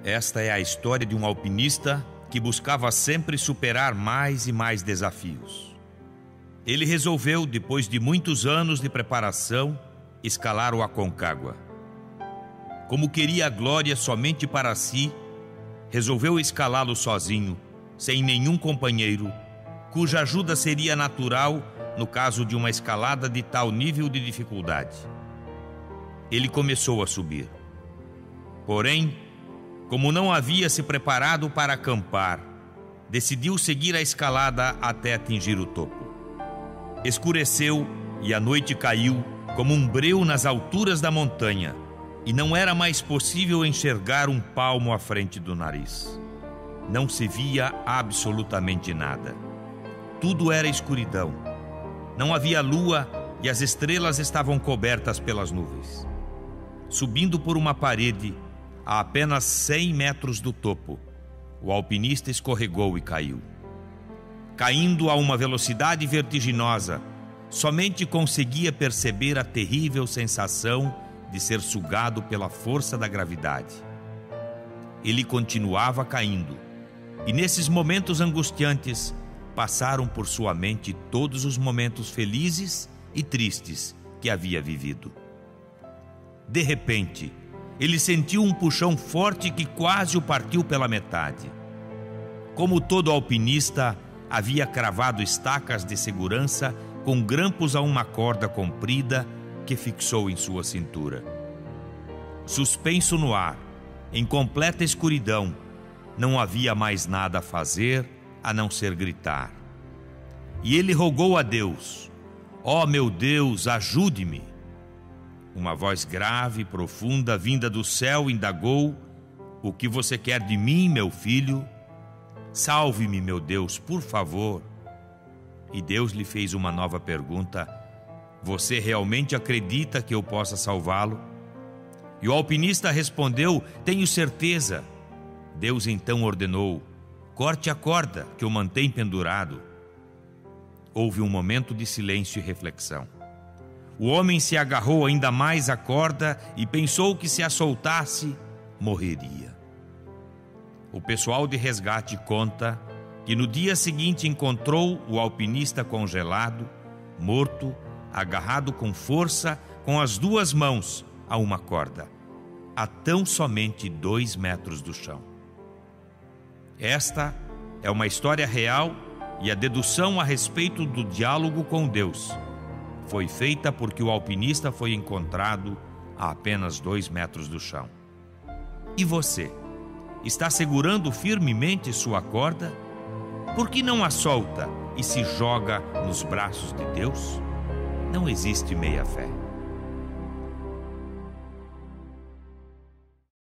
Esta é a história de um alpinista que buscava sempre superar mais e mais desafios. Ele resolveu, depois de muitos anos de preparação, escalar o Aconcagua. Como queria a glória somente para si, resolveu escalá-lo sozinho, sem nenhum companheiro, cuja ajuda seria natural no caso de uma escalada de tal nível de dificuldade. Ele começou a subir. Porém, como não havia se preparado para acampar, decidiu seguir a escalada até atingir o topo. Escureceu e a noite caiu como um breu nas alturas da montanha, e não era mais possível enxergar um palmo à frente do nariz. Não se via absolutamente nada. Tudo era escuridão. Não havia lua e as estrelas estavam cobertas pelas nuvens. Subindo por uma parede, a apenas 100 metros do topo, o alpinista escorregou e caiu. Caindo a uma velocidade vertiginosa, somente conseguia perceber a terrível sensação de ser sugado pela força da gravidade. Ele continuava caindo, e nesses momentos angustiantes passaram por sua mente todos os momentos felizes e tristes que havia vivido. De repente, ele sentiu um puxão forte que quase o partiu pela metade. Como todo alpinista, havia cravado estacas de segurança com grampos a uma corda comprida que fixou em sua cintura. Suspenso no ar, em completa escuridão, não havia mais nada a fazer a não ser gritar. E ele rogou a Deus: "Ó meu Deus, ajude-me!" Uma voz grave e profunda vinda do céu indagou: "O que você quer de mim, meu filho? Salve-me, meu Deus, por favor." E Deus lhe fez uma nova pergunta: "Você realmente acredita que eu possa salvá-lo?" E o alpinista respondeu: "Tenho certeza." Deus então ordenou: "Corte a corda que o mantém pendurado." Houve um momento de silêncio e reflexão. O homem se agarrou ainda mais à corda e pensou que, se a soltasse, morreria. O pessoal de resgate conta que no dia seguinte encontrou o alpinista congelado, morto, agarrado com força com as duas mãos a uma corda, a tão somente 2 metros do chão. Esta é uma história real, e a dedução a respeito do diálogo com Deus foi feita porque o alpinista foi encontrado a apenas 2 metros do chão. E você, está segurando firmemente sua corda? Por que não a solta e se joga nos braços de Deus? Não existe meia-fé.